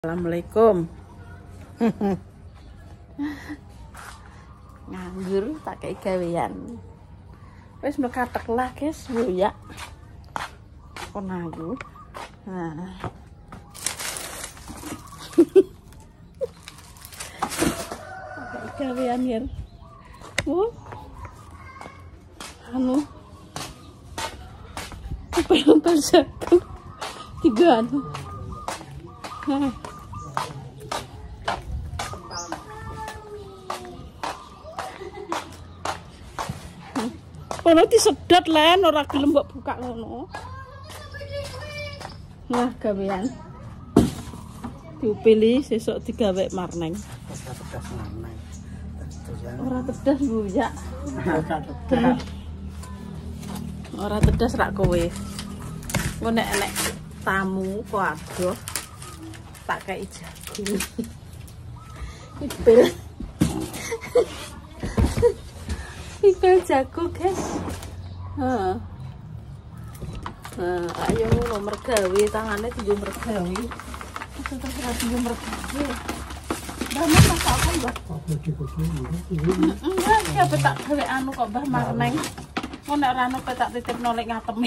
Assalamualaikum. Nganggur tak kayak gawean. Wis mekatek lah guys, Bu ya. Kon aku. Nah. Kayak gawean ya. Anu. Umpel-umpel jagung. Tiga anu. Kono disedot len ora gelem mbok buka ngono. Nah, gawean. Diupili sesuk digawe marneng. Ora tedas Bu ya. Ora tedas rak kowe. Engko nek enek tamu kok adoh tak kei jagung. Ipil. Ipil jagung, guys. Ayo ngono mergawe tangane digo mergawe. Terus digo mergawe. Mbah masak apa, Mbah? Enggak, ya tak gawe anu kok Mbah marneng. Kok nek ora anu tak titipno lek ngatemi.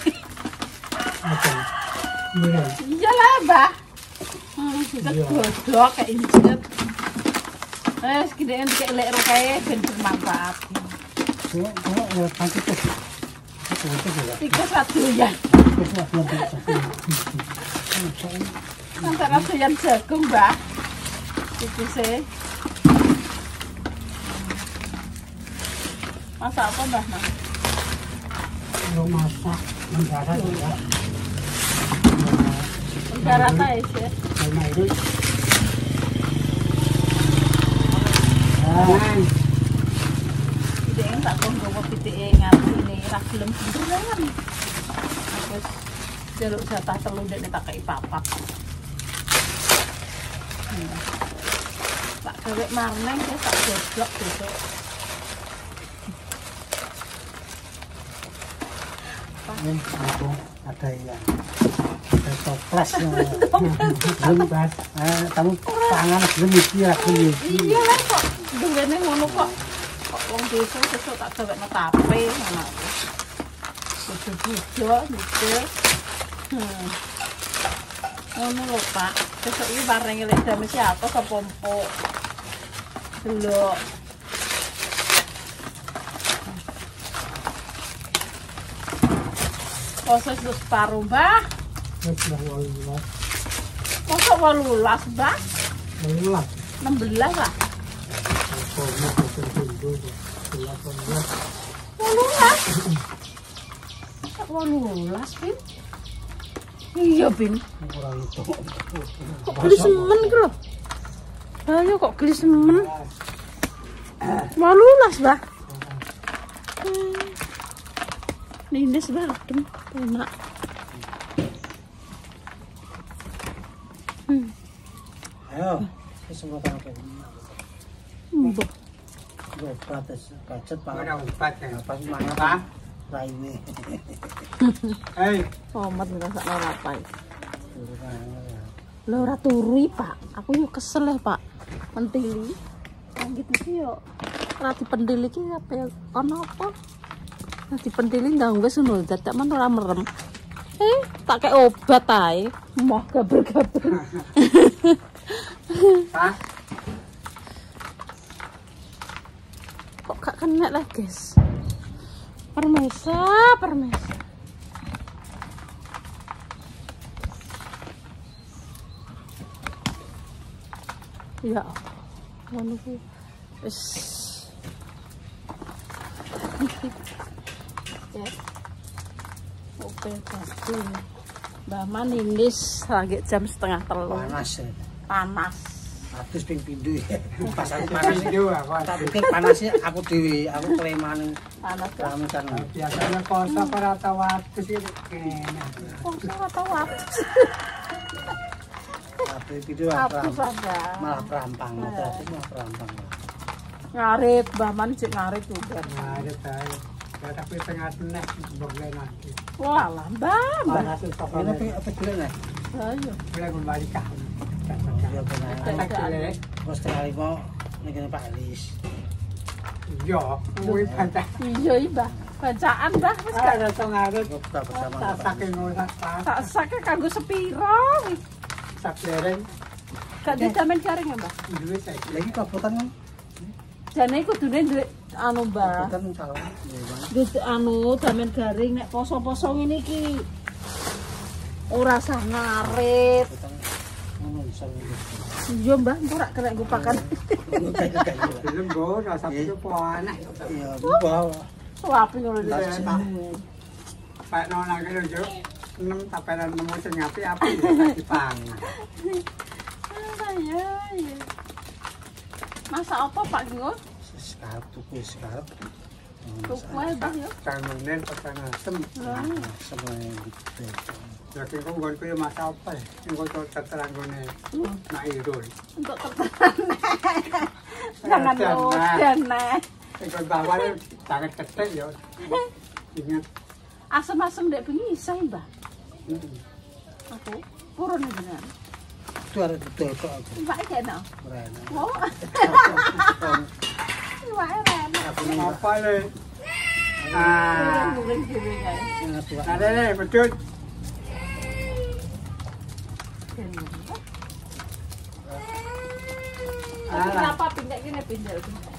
Iya lah, Mbah. Kita godok kayak injet. Sekian kayak lek rokae ben bermanfaat. Tiga satu ya. Antara doyan jagung, Mbak. Itu sih. Masak apa, Mbak? Masak mendarat ya. Mendarat aja. Pitik tak konggo pitike ngatine ra gelem beneran. Terus jeruk jatah telu ndekne tak kei papat. Tak gawe marneng ya tak goblok besok. Aku ada yang ada toples belum bahas kamu tangan belum iki ya iya lah kok dene ngono kok wong desa sesuk tak gawekno tape ngono bojo-bojo gitu ngono lho Pak sesuk iki bareng lek jam siapa ke pompo delok proses wis separuh Mbah. Kok 18, Mbah? 16 lah. 18, Bin? Iya, Bin. Kok geli semen iki lho? Ayo kok geli semen? 18, Mbah. Nindes banget, enak. Ayo, semua tahu kan. Mbok. Batas kacet pangan. Mana obat ya? Pas mana Pak? Raine. Hei, Omat ngrasakno apa iki? Lho ora turu, Pak. Aku yo kesel ya, Pak. Mentili. Gitu sih yo. Ora dipendil iki apa ya? Ono apa? Nah, dipendili ndang wis ngono dadak men ora merem. Tak kek obat ae. Moh gaber-gaber. Pak. Kok gak kena lah, guys. Permesa. Ya. Ngono ku. Wis. Ya. Oke, pasti. Mbah Man indis lagi jam 2:30. Panas. Atus ping pindho. Pas aku Panas panas itu apa? tak pikir panasnya aku dhewe, aku kleman Panas kan? kamu kan. Biasanya kosa pada tahu waktu sih enak. Kok ora tau aku. Tapi video Aku saja. malah perampang, berarti malah perampang. Ngarit, Mbah Man cek ngarit juga. Nah, ada tahu. Ya tapi tengah tenek boleh nanti. Wah, lah, Mbah. Panas itu apa gila nih? Ayo. Boleh kembali kah? dadaan. Wes tengah lima ning kene Pak Elis. Iya, kuwi baca. Iya, Mbah. Bacaan, Mbah. Wis gak Ada ngarit. Buka bersama. Saking ngono tak sake kanggo sepiro. sak dereng. Gak dijamin garing ya, Mbah. Duwe saiki. Lagi kabutan kan? Jane kudune duwe anu, Mbah. Kabutan salah. Duwe anu damen garing nek poso-poso ngene iki. Ora sah ngarit. Ngono iso. Iya, Mbah, engko rak kena nggo pakan. Film go rasa itu anak. Iya, bawa. Wapi ngono iki. Pak nona ki lho, nem tapelan nemu sing api-api dipangan. Ya, ya. Masak apa, Pak Nggo? Sekarang tuku sekarang. Tuku ae, Mbah ya. Kangen pesan asem. Semuanya gitu. Lagi kok nggon kuwi masak apa? Engko terang gone Mak Irul. Untuk tertahan. Jangan lodan, Nek. Engko bawale sangat ketek ya. Ingat. Asem-asem ndek bengi iso, Mbah. Aku purun bener. Itu ada betul kok aku. Mbak iki enak. Rena. Oh. Mbak enak. Apa le? Ah. Mungkin dhewe kae. Ada le, betul. Kenapa pindah gini pindah?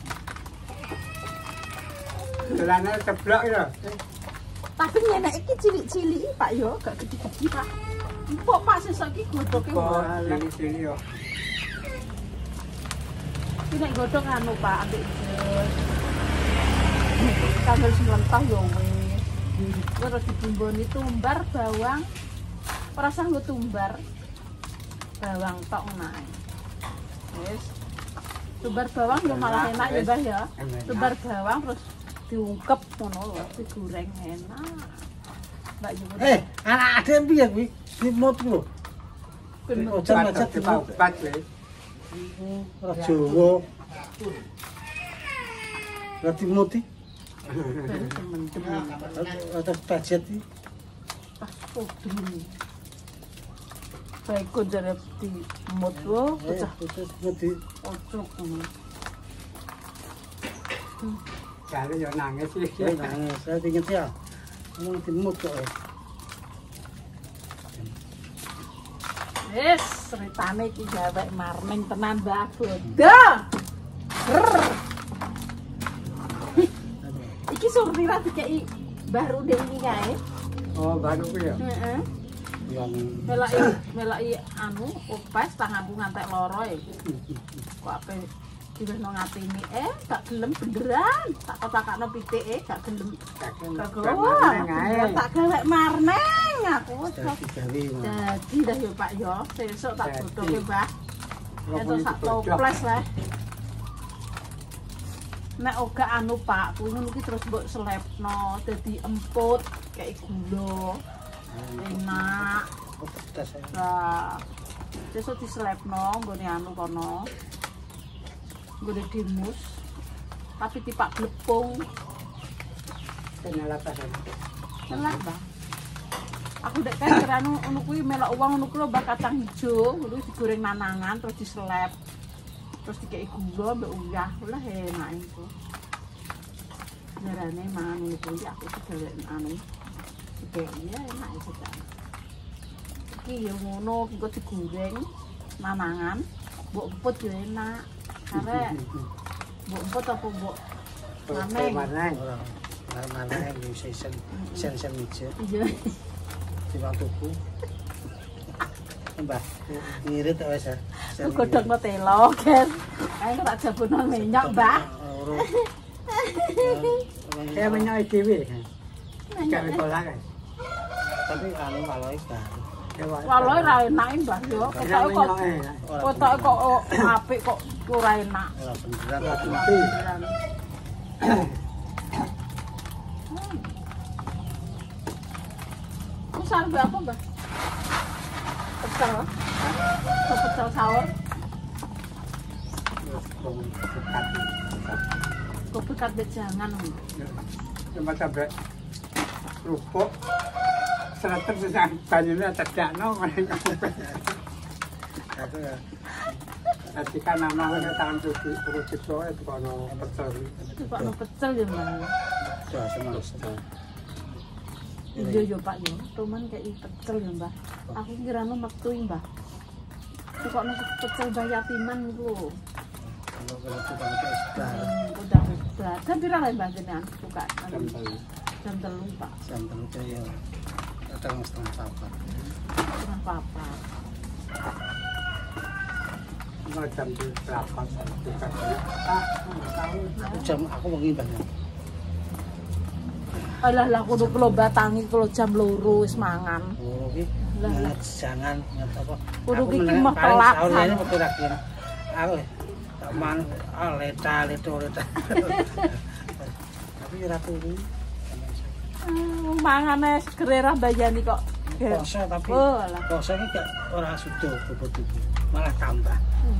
Celana ceblok ya. Tapi nenek iki cilik-cilik Pak yo, gak gede-gede Pak. Empuk Pak sesuk iki godhoke wae. Sini yo. Iki nek godhog anu Pak, ambek jus. Tanggal 9 yo wis. Terus dibumboni tumbar bawang. Ora usah nggo tumbar. Bawang tok nae. Wis. Tumbar bawang yo malah enak ya, Mbah ya. Tumbar bawang terus diungkep ngono lho, digoreng enak. Mbak yo. Anak adem piye kuwi? Dimot lho. Ben Ojan-ojan Cepat le. ora Jawa. Berarti muti. temen-temen. Atas budget iki. Pas podun. Baik kok jare di mot wo pecah Terus muti. ocok ngono. Kali yo nangis sih. Nangis, saya inget ya. Ngomong dimut kok. Wis, ceritane iki gawe marning tenan Mbah Bodo. Iki surtira dikeki Mbah Rude iki kae. Oh, baru ku ya. Heeh. Yang Melaki anu opes tanganku ngantek loro e. Kok ape diwehno ngatini gak gelem beneran. Tak kotakno pitike gak gelem. Gak gelem. Tak gawe marning aku. digawe. Jadi dah ya Pak yo, sesuk tak godhoke Mbah. Entuk sak toples lah. Nek oga anu Pak, kuwi ngono iki terus mbok selepno dadi emput kayak gula. Enak. Pedas. Lah, sesuk diselepno nggone anu kono. Nggone dimus. Tapi tipak glepung. Kenal apa sih? Telat, Bang. Aku dek kan keranu ngono kuwi melok uang ngono kuwi lho kacang ijo, ngono digoreng nanangan terus diselep. Terus dikei gula mbek uyah. Lah enak iku. Jarane mangan ngono kuwi aku digawe anu. Iya enak iku ta. Iki yo ngono engko digoreng nanangan, mbok emput yo enak. Karek mbok emput apa mbok maneng. Mana yang bisa sen meja Iya. di waktuku. Mbah, ngirit wis ya. Godhong telo, guys. Ayo tak jabono minyak, Mbah. Kayak minyak dhewe. Kayak kolak kan. Tapi anu kalau ikan. Walau ora enak, Mbah yo. Potoke kok apik kok ora enak. Ora beneran lagi. Misal apa, Mbah? Pecel. Pecel sahur. Kopi kat bejangan. Cuma sampai kerupuk. Seratus sesang banyunya terdakno. Aku ya Nanti kan namanya tangan cuci, perut itu kono pecel. Pak no pecel ya Mbak. Sudah semesta. Iya yo Pak yo, cuman kayak pecel ya Mbak. Aku kira no mektui Mbak. Kok no pecel bayatiman iku. Kalau tukang itu sudah Udah. Jam pira lah Mbak jenengan buka? Jam 3 Pak. jam terlalu ya. Kadang setengah sabar. Setengah papat. Jam 8 sampai Jam aku begini banyak. Alah lah kudu kula batangi kula jam 2 wis mangan. Oh, oke. Jangan nggak apa. Kudu iki mah pelak. Ini betul lagi. Aku tak man, leta. Tapi ratu ini. Mangane segere ra bayani kok. Koso tapi. Oh, alah. Koso ini gak ora sudo bobot iki. Malah tambah.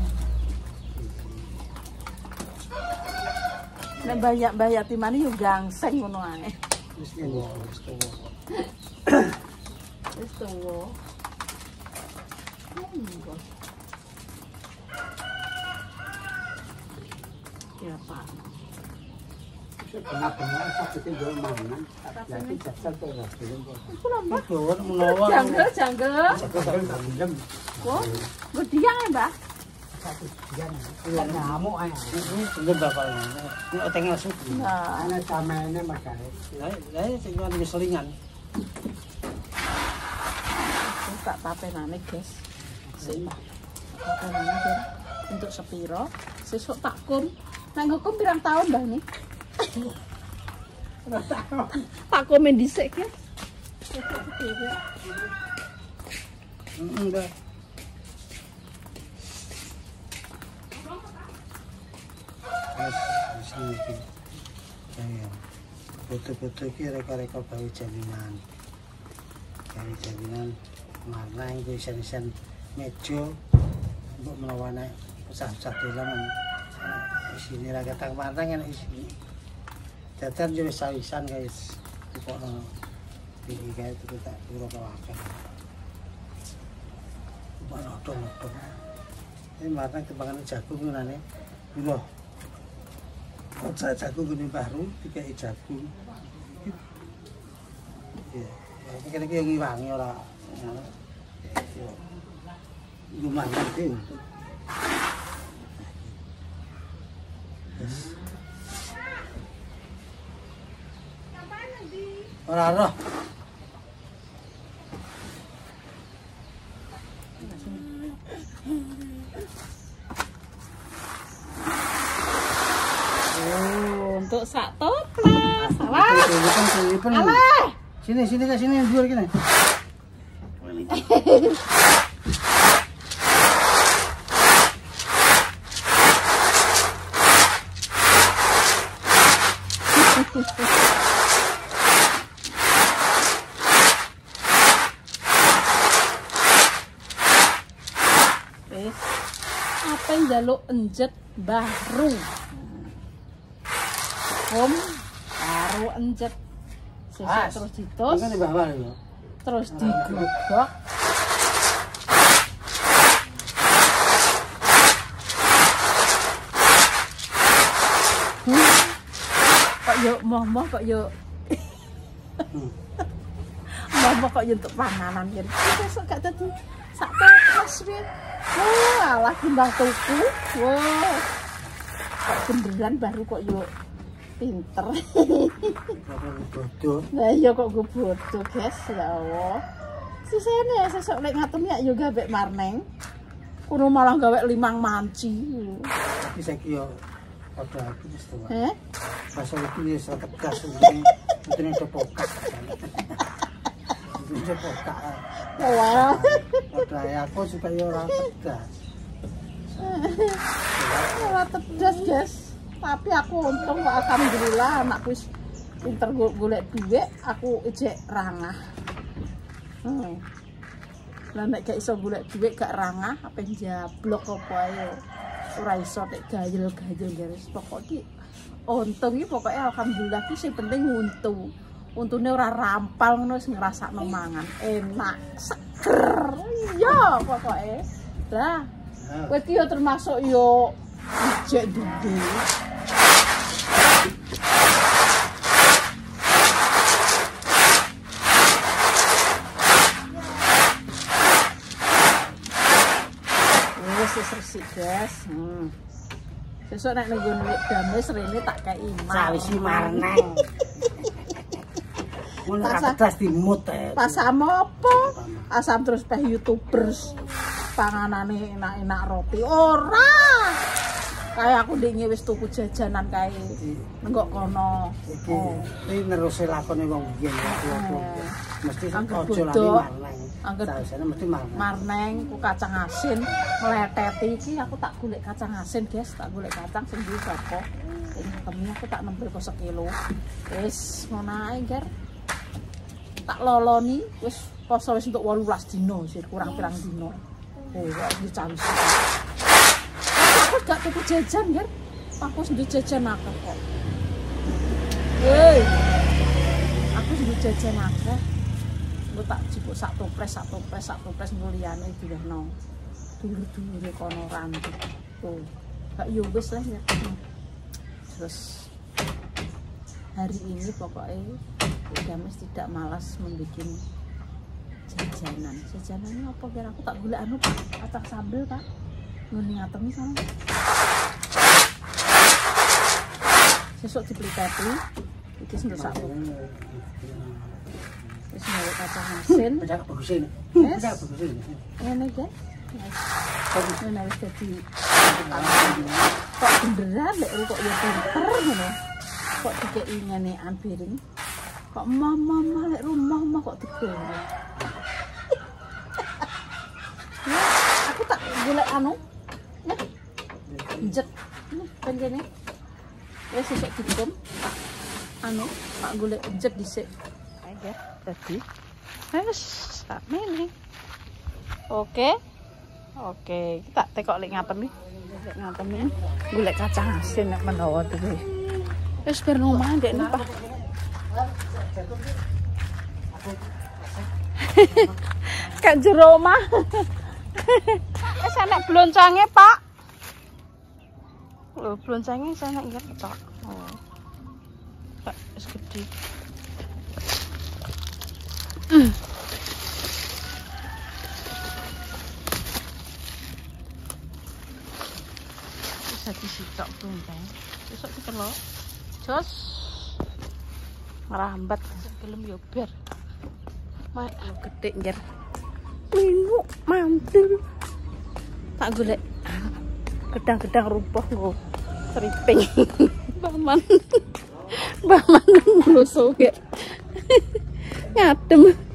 Nek banyak timane yo gangseng ngono ae. Wis tuwa. Wis tuwa. Ya Pak. benar-benar sakitnya jual mana? Jadi jasa tuh lah, belum kok. Iku lho Mbak. Keluar menawa. Janggel. Belum. Kok gediang ya Mbak? Satu jam. Iya nyamuk aja. Ini bapaknya. Ini otengnya suku. Nah, Ana sama ini makanya. Lah cuma di selingan. tak tapenane guys. Sik. Tapenane guys. Untuk sepiro? Sesuk tak kum. Nang hukum pirang tahun Mbah ini? Tak komen dhisik ya. Enggak. Betul-betul kira reka gawe jaminan. Gawe jaminan warna yang tulisan-tulisan meja untuk melawan usah-usah dolan. Isine ra ketang marang enak isine. Dadan yo wis sawisan guys. Pokoke iki gawe tuku tak piro kabeh. Nodong-nodong. Ini marang timbangan jagung ngene. Lho. Kok jagung gini baru dikai jagung. Iya. Iki iki ngiwangi ora. Yo. Lumayan iki. Ora roh. Untuk sak toples. Alah. Sini ke sini jual kene. Wis. Apa yang jaluk enjet baru? Om baru enjet. Sesuk terus ditos. Kan di bawah lho. Terus digodhog. Kok yo moh-moh kok yo. Moh-moh kok yo untuk panganan ya. Besok gak dadi sak toples wit. Wah, lagi mbah tuku. Wah. Kok beneran baru kok yo pinter. Bodoh. Nah iya kok gue bodoh guys, ya Allah. Sisene sesuk lek ngatem ya yo gawe marneng. Kuno malah gawe 5 manci. Tapi saiki yo padha aku wis tuwa. Pasal iki wis tegas ini. Ini udah pokak. Ini udah pokak. Wah. Padha aku supaya ora tegas. Ora tegas, guys. Tapi aku untung kok alhamdulillah anakku wis pinter golek duit, aku ijek rangah. Lah nek gak iso golek duit gak rangah, apa njablok apa ae. Ora iso nek gayel-gayel garis. Pokok iki untung iki pokoke alhamdulillah ki sing penting untu. Untune ora rampal ngono wis ngrasakno mangan. Enak, seger. Iya pokoke. Lah Kowe iki yo termasuk yo ijek duwe. Wis resik, guys. Sesuk nek nunggu dames rene tak kei imah. Sawisi marneng. Mun ora kedas dimut e. Pasam apa? Asam terus peh YouTubers. Panganane enak-enak roti. Ora. Kayak aku ndek wis tuku jajanan kae. Nenggok kono. Iki neruse lakone wong biyen ya. Mesti ojo lali marneng. Sausane mesti marneng ku kacang asin mleteti iki aku tak golek kacang asin, guys. Tak golek kacang sing ndi sapa. Kemi aku tak nembel kok sekilo. Wis ngono ae, Ger. Tak loloni wis poso wis untuk 18 dino, sih kurang pirang dino. Oh, iki calis. Aku gak tuku jajan, Ger. Aku wis ndek jajan akeh kok. Hei. Aku wis ndek jajan akeh. Aku tak jipuk sak topres mulyane diwehno. Dulur-dulure kono rantu. Tuh. Gak yo wis lah ya. Terus hari ini pokoknya Dames tidak malas membuat jajanan. Jajanannya apa kira aku tak gula anu Pak, kacang sambel Pak. Ngene ngatemi sama. Sesuk dibeli tepli. Iki sendok sak. Wis nggawe kacang asin. Becak bagus ini. Becak bagus ini. Ngene guys. Ngene wis dadi kok beneran lek kok ya pinter ngono. Kok dikeki ngenekan piring. Kok mama lek rumah kok digoreng. Ya, aku tak golek anu. Nek. Jet. Nih, ben kene. Wis sesuk dikum. Anu, tak golek jet dhisik. Ayo, dadi. Wis, tak meneh. Oke, kita tekok lek ngaten iki. Lek ngaten iki golek kacang asin nek menawa dhewe. Wis bar omah ndek Pak. Kak jero omah. Wis enek bloncange, Pak. Lho, bloncange wis enek iki, Pak. Oh. Pak, wis gede. Bisa disitok bloncang. Besok ditelok. Jos. Ngerambat gelem yo ber. Mak gede njer. Minggu mantul. Tak golek gedang-gedang rumpah nggo seriping. Baman. Baman ngrusuh ya. Ngadem.